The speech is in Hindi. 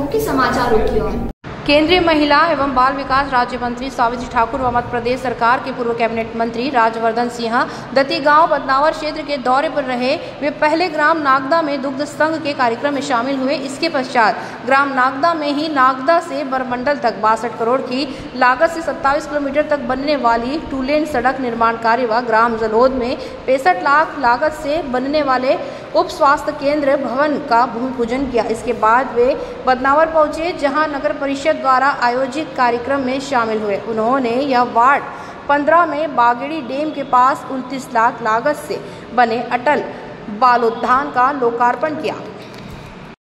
मुख्य समाचारों की ओर। केंद्रीय महिला एवं बाल विकास राज्य मंत्री सावित्री ठाकुर व मध्य प्रदेश सरकार के पूर्व कैबिनेट मंत्री राजवर्धन सिंह दत्ती गांव बदनावर क्षेत्र के दौरे पर रहे। वे पहले ग्राम नागदा में दुग्ध संघ के कार्यक्रम में शामिल हुए। इसके पश्चात ग्राम नागदा में ही नागदा से बरमंडल तक 62 करोड़ की लागत से 27 किलोमीटर तक बनने वाली 2 लेन सड़क निर्माण कार्य व ग्राम जलोद में 65 लाख लागत से बनने वाले उप स्वास्थ्य केंद्र भवन का भूमि पूजन किया। इसके बाद वे बदनावर पहुंचे, जहां नगर परिषद द्वारा आयोजित कार्यक्रम में शामिल हुए। उन्होंने यह वार्ड 15 में बागेड़ी डैम के पास 29 लाख लागत से बने अटल बालोद्यान का लोकार्पण किया।